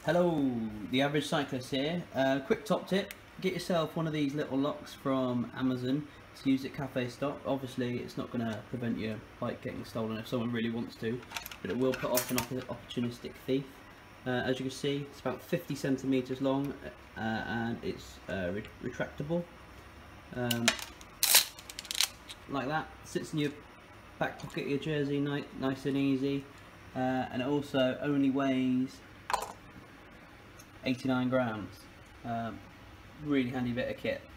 Hello, the average cyclist here. Quick top tip: get yourself one of these little locks from Amazon to use at cafe stop. Obviously, it's not going to prevent your bike getting stolen if someone really wants to, but it will put off an opportunistic thief. As you can see, it's about 50 centimeters long and it's retractable. Like that, sits in your back pocket of your jersey, nice and easy, and it also only weighs 89 grams. Really handy bit of kit.